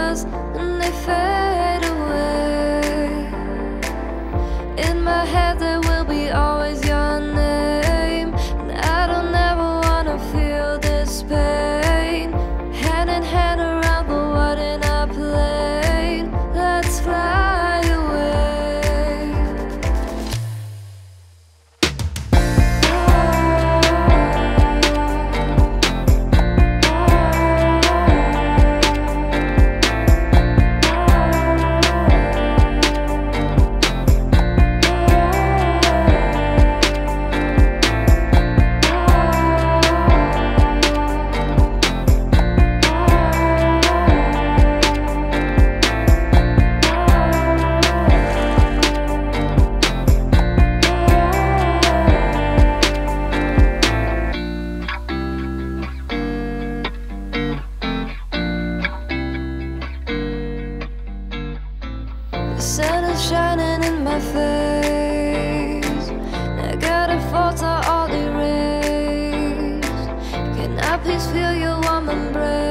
stars and they fade away. In my head there will be always your name, and I don't ever wanna feel this pain. Hand in hand around the world in a plane, let's fly away. The sun is shining in my face, I gotta falter all the rays. Can I please feel your warm embrace?